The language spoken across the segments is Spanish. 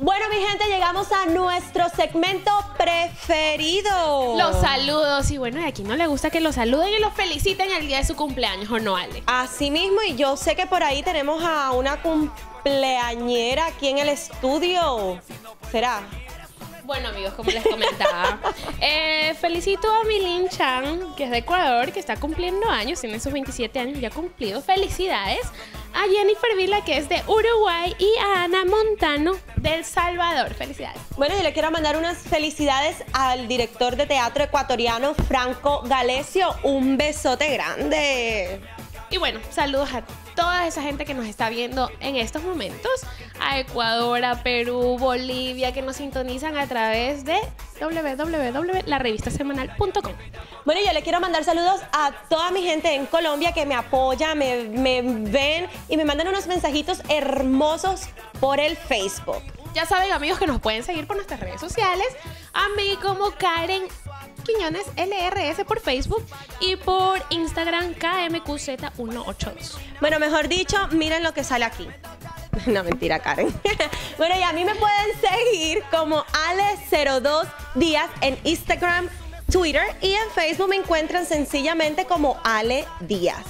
Bueno, mi gente, llegamos a nuestro segmento preferido. Los saludos. Y bueno, y a quien no le gusta que los saluden y los feliciten el día de su cumpleaños, ¿o no, Ale? Así mismo, y yo sé que por ahí tenemos a una cumpleañera aquí en el estudio. ¿Será? Bueno, amigos, como les comentaba, felicito a Milin Chan, que es de Ecuador, que está cumpliendo años, tiene sus 27 años ya cumplido. Felicidades a Jennifer Vila, que es de Uruguay, y a Ana Montano, de El Salvador. Felicidades. Bueno, yo le quiero mandar unas felicidades al director de teatro ecuatoriano, Franco Galecio. Un besote grande. Y bueno, saludos a toda esa gente que nos está viendo en estos momentos, a Ecuador, a Perú, Bolivia, que nos sintonizan a través de www.larevistasemanal.com. Bueno, yo le quiero mandar saludos a toda mi gente en Colombia que me apoya, me ven y me mandan unos mensajitos hermosos por el Facebook. Ya saben, amigos, que nos pueden seguir por nuestras redes sociales. A mí como Karen Quiñones LRS por Facebook y por Instagram KMQZ182. Bueno, mejor dicho, miren lo que sale aquí. No, mentira, Karen. Bueno, y a mí me pueden seguir como Ale02 Díaz en Instagram, Twitter, y en Facebook me encuentran sencillamente como Ale Díaz.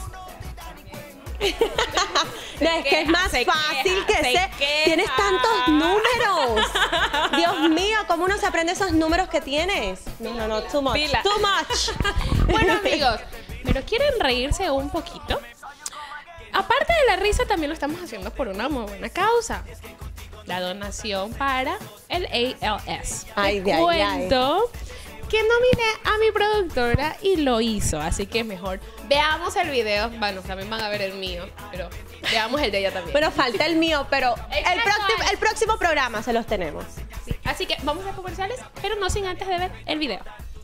No, es que es más fácil que ese. Tienes tantos números. Dios mío, ¿cómo uno se aprende esos números que tienes? No, too much. Pila. Too much. Bueno, amigos, ¿pero quieren reírse un poquito? Aparte de la risa, también lo estamos haciendo por una muy buena causa. La donación para el ALS. Ay, Te cuento que nominé a mi productora y lo hizo, así que mejor veamos el video. Bueno, también van a ver el mío, pero veamos el de ella también. Bueno, falta el mío, pero el próximo programa se los tenemos. Sí, así que vamos a comerciales, pero no sin antes de ver el video.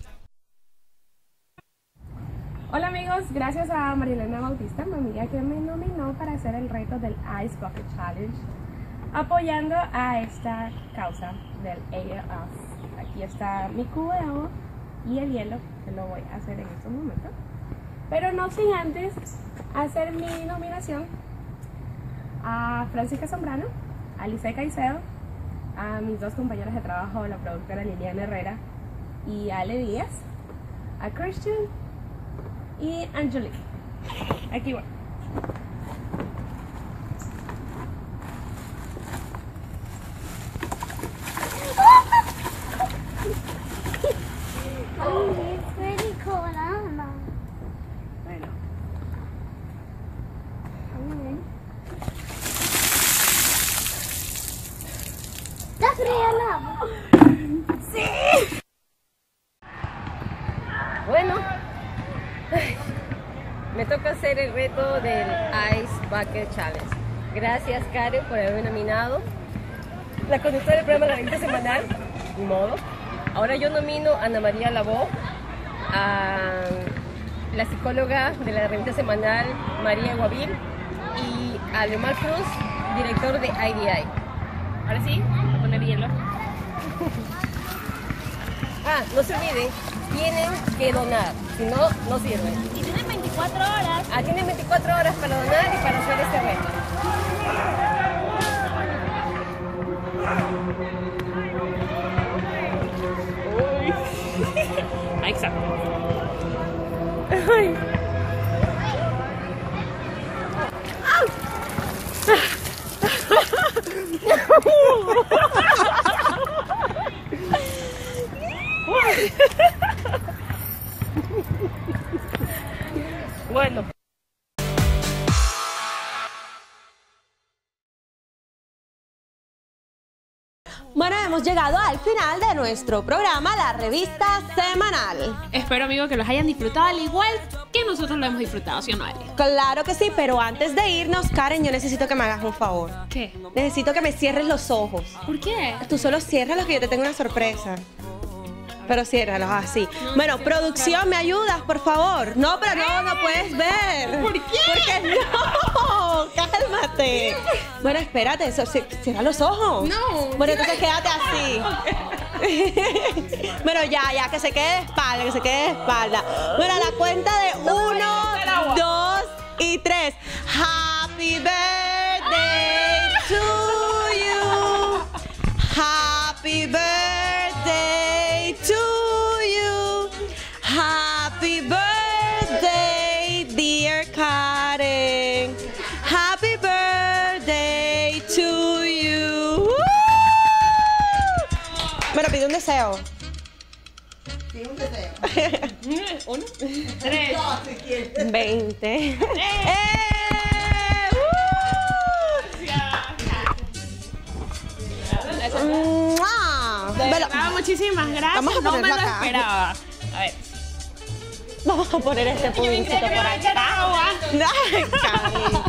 Hola amigos, gracias a Marilena Bautista, mi amiga, que me nominó para hacer el reto del Ice Bucket Challenge, apoyando a esta causa del ALS. Aquí está mi cubo de agua y el hielo, que lo voy a hacer en estos momentos. Pero no sin antes hacer mi nominación a Francisca Zambrano, a Lice Caicedo, a mis dos compañeras de trabajo, la productora Liliana Herrera y Ale Díaz, a Christian y Angelique. Aquí voy. Bueno. ¿Está fría el agua? ¡Sí! Bueno, me toca hacer el reto del Ice Bucket Challenge. Gracias, Karen, por haberme nominado. La conductora del programa La Revista Semanal, ni modo. Ahora yo nomino a Ana María Labó, a la psicóloga de la Revista Semanal, María Guavil, y a Leomar Cruz, director de IDI. Ahora sí, voy a poner hielo. No se olviden, tienen que donar, si no, no sirve. Y tienen 24 horas. Tienen 24 horas para donar y para hacer este reto. Exacto. Ay. Bueno. Bueno, hemos llegado al final de nuestro programa, La Revista Semanal. Espero, amigos, que los hayan disfrutado al igual que nosotros lo hemos disfrutado, ¿sí o no, Ale? Claro que sí, pero antes de irnos, Karen, yo necesito que me hagas un favor. ¿Qué? Necesito que me cierres los ojos. ¿Por qué? Tú solo ciérralos, que yo te tengo una sorpresa. Pero ciérralos así. Bueno, producción, ¿me ayudas, por favor? No, pero no puedes ver. ¿Por qué? Porque no, cálmate. Bueno, espérate, cierra los ojos. No. Bueno, entonces quédate así. Bueno, ya, que se quede de espalda, que se quede de espalda. Bueno, a la cuenta de 1, 2 y 3. Happy birthday to you. deseo. Sí, un deseo. 1, 3. No, si quieres. 20. ¡Mua! De Velo. verdad, muchísimas gracias. Vamos a no me ponerlo lo acá. esperaba. A ver. Vamos a poner este pudincito por acá. Agua. Ay, Cari.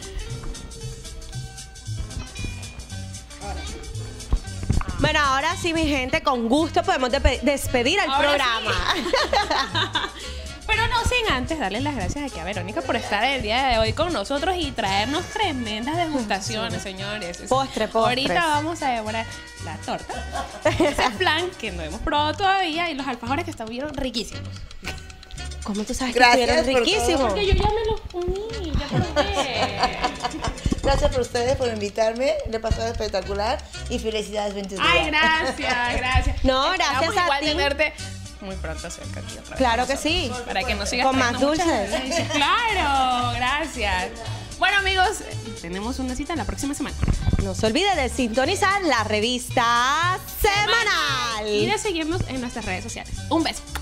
Bueno, ahora sí, mi gente, con gusto podemos despedir al Ahora programa. Pero no sin antes darle las gracias aquí a Verónica por estar el día de hoy con nosotros y traernos tremendas degustaciones, señores. Postres. Ahorita vamos a devorar la torta, ese flan que no hemos probado todavía y los alfajores que estuvieron riquísimos. ¿Cómo tú sabes Gracias que estuvieron por riquísimos? Porque yo ya me los comí, ya probé. Gracias por ustedes, por invitarme. Le he pasado espectacular. Y felicidades, 22 Ay, gracias. No, Esperamos gracias a igual ti. tenerte muy pronto cerca aquí otra vez. Claro que sí. Para que nos sigas Con más trayendo muchas dulces. delicias. Claro, gracias. Bueno, amigos, tenemos una cita la próxima semana. No se olvide de sintonizar la revista semanal. Y de seguirnos en nuestras redes sociales. Un beso.